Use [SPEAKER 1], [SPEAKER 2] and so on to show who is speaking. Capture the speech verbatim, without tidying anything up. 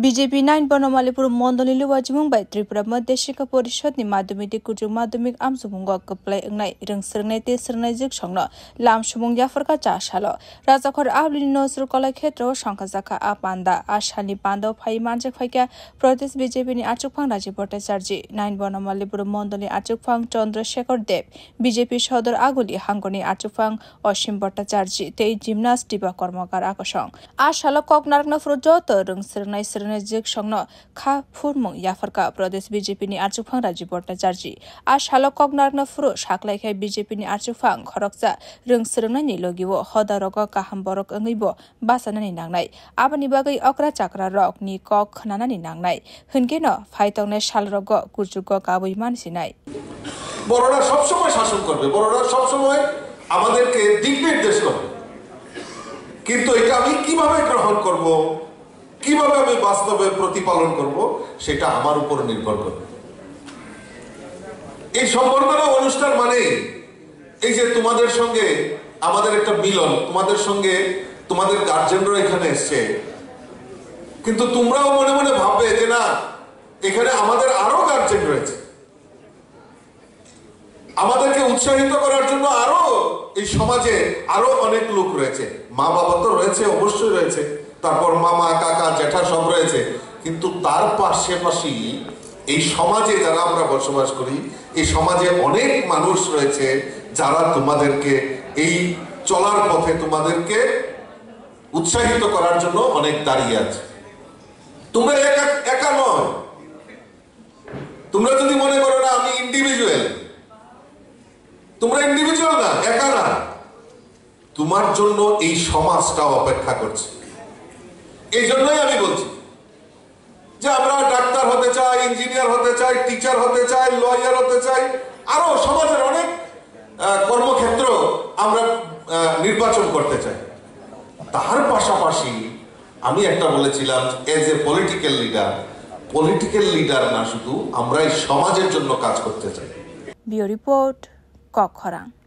[SPEAKER 1] BJP nine Banamalipur মন্ডলী লুয়াজিমুंबाय त्रिपुरा मध्य शिक्षा परिषद नि माध्यमिक कुजु माध्यमिक आमसुमुंग कप्लाय अंगनाय रोंसोरनाय ते सोरनाय जिक संनो लाम सुमुंग याफरका चासालो राजाखर आबलिनि नसर कलाय क्षेत्र संखाजाखा आ पान्दा आसानि पान्दा फाइ मानजक फाइका प्रदेश बीजेपी नि आचुकफां राजी भट्टाचार्य नाइन বনমালীপুর मन्डली आचुकफां चंद्रशेखर देव बीजेपी सदर आगुली हांगनि आचुकफां असीम भट्टाचार्य ते जिमनास्ट दिबा कर्मकार आकसं आसालो ककनारकना फ्रुजत रोंसोरनाय जिक संनो खा फुरमुं याफरका प्रदेश बीजेपी नि आचुकफां राजी भट्टाचार्य आ सालो ककनारकना फ्रु साखलायखाय बीजेपी नि आचुकफां खरकजा रोंसोरनायनि लगिबो हदारक काहाम बरक अंगैबो बासानानि नांनाय आबानि बागै अक्रा चाक्रा रक नि कक खनानानि नांनाय होनकेनो फाइतंने सालरग कुजुग गाबै मानसिनाय
[SPEAKER 2] বড়রা সব সময় শাসন করবে বড়রা সব সময় আমাদেরকে দিক নির্দেশ করবে কিন্তু এটা আমি কিভাবে গ্রহণ করব কিভাবে আমি বাস্তবে প্রতিপালন করব সেটা আমার উপর নির্ভর করবে এই সম্বর্ধনা অনুষ্ঠান মানে এই যে তোমাদের সঙ্গে আমাদের একটা মিলন তোমাদের সঙ্গে তোমাদের গার্জিয়ানরা এখানে এসেছে কিন্তু তোমরাও মনে মনে ভাববে যে না এখানে আমাদের আরো গার্জিয়ান রয়েছে আমাদেরকে উৎসাহিত করার জন্য আরো এই সমাজে আরো অনেক লোক রয়েছে মা বাবা তো রয়েছে অবশ্যই রয়েছে তারপর মামা কাকা জ্যাঠা সব রয়েছে কিন্তু তার পাশাপাশি এই সমাজে যারা আমরা বসবাস করি এই সমাজে অনেক মানুষ রয়েছে যারা তোমাদেরকে এই চলার পথে তোমাদেরকে উৎসাহিত করার জন্য অনেক দাঁড়িয়ে আছে তোমরা একা একা নয় তোমরা যদি মনে করো না আমি ইন্ডিভিজুয়াল তোমরা ইন্ডিভিজুয়াল না একা না তোমার জন্য এই সমাজটা অপেক্ষা করছে এই জন্যই আমি বলছি যে আমরা ডাক্তার হতে চাই ইঞ্জিনিয়ার হতে চাই টিচার হতে চাই লয়ার হতে চাই আরো সমাজের অনেক কর্মক্ষেত্র আমরা নির্বাচন করতে চাই তার পাশাপাশি আমি একটা বলেছিলাম as a political leader political leader না শুধু আমরা এই সমাজের জন্য কাজ করতে চাই
[SPEAKER 1] বিও রিপোর্ট ককখরাং।